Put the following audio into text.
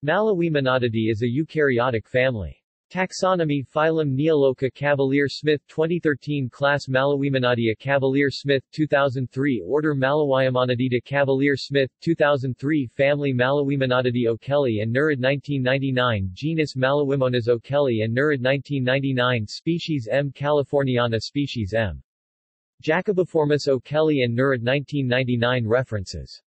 Malawimonadidae is a eukaryotic family. Taxonomy Phylum Neolouka Cavalier-Smith 2013 Class Malawimonadea Cavalier-Smith 2003 Order Malawimonadidae Cavalier-Smith 2003 Family Malawimonadidae O'Kelly and Nurid 1999 Genus Malawimonas O'Kelly and Nurid 1999 Species M. californiana Species M. Jacobiformis O'Kelly and Nurid 1999 References